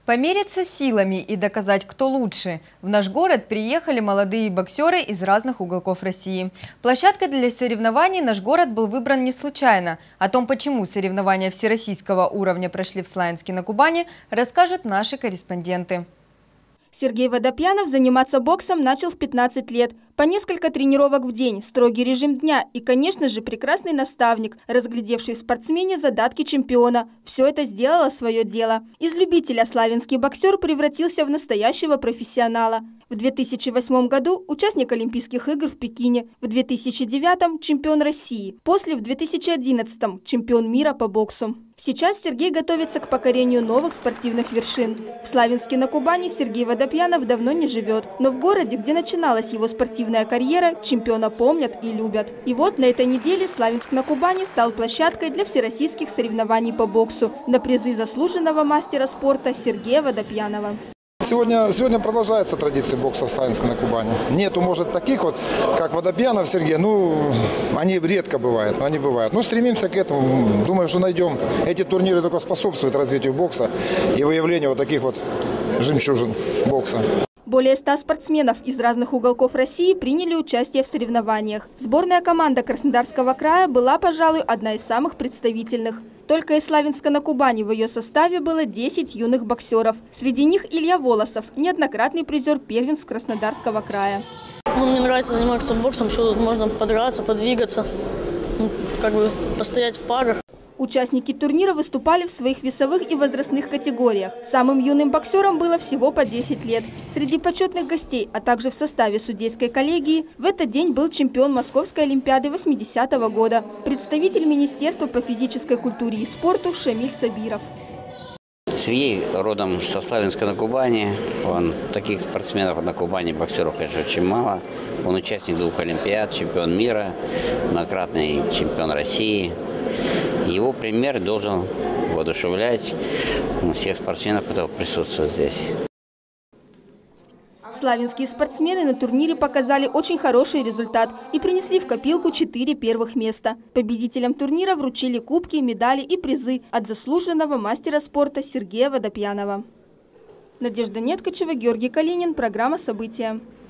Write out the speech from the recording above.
Помериться силами и доказать, кто лучше. В наш город приехали молодые боксеры из разных уголков России. Площадкой для соревнований наш город был выбран не случайно. О том, почему соревнования всероссийского уровня прошли в Славянске на Кубани, расскажут наши корреспонденты. Сергей Водопьянов заниматься боксом начал в 15 лет. По несколько тренировок в день, строгий режим дня и, конечно же, прекрасный наставник, разглядевший в спортсмене задатки чемпиона. Все это сделало свое дело. Из любителя славянский боксер превратился в настоящего профессионала. В 2008 году участник Олимпийских игр в Пекине, в 2009 чемпион России, после в 2011 чемпион мира по боксу. Сейчас Сергей готовится к покорению новых спортивных вершин. В Славянске на Кубани Сергей Водопьянов давно не живет, но в городе, где начиналась его спортивная карьера, чемпиона помнят и любят. И вот на этой неделе Славянск на Кубани стал площадкой для всероссийских соревнований по боксу на призы заслуженного мастера спорта Сергея Водопьянова. Сегодня продолжается традиция бокса в Славянске на Кубани. Нету, может, таких вот, как Водопьянов Сергей, они редко бывают, но они бывают. Стремимся к этому, думаю, что найдем. Эти турниры только способствуют развитию бокса и выявлению вот таких вот жемчужин бокса. Более 100 спортсменов из разных уголков России приняли участие в соревнованиях. Сборная команда Краснодарского края была, пожалуй, одна из самых представительных. Только из Славянска на Кубани в ее составе было 10 юных боксеров. Среди них Илья Волосов, неоднократный призер первенств Краснодарского края. Мне нравится заниматься боксом, что тут можно подраться, подвигаться, постоять в парах. Участники турнира выступали в своих весовых и возрастных категориях. Самым юным боксерам было всего по 10 лет. Среди почетных гостей, а также в составе судейской коллегии, в этот день был чемпион Московской олимпиады 80-го года, представитель Министерства по физической культуре и спорту Шамиль Сабиров. Сергей родом со Славянска на Кубани. Таких спортсменов на Кубани, боксеров, конечно, очень мало. Он участник 2 олимпиад, чемпион мира, многократный чемпион России. Его пример должен воодушевлять всех спортсменов, которые присутствуют здесь. Славянские спортсмены на турнире показали очень хороший результат и принесли в копилку 4 первых места. Победителям турнира вручили кубки, медали и призы от заслуженного мастера спорта Сергея Водопьянова. Надежда Неткачева, Георгий Калинин, программа «События».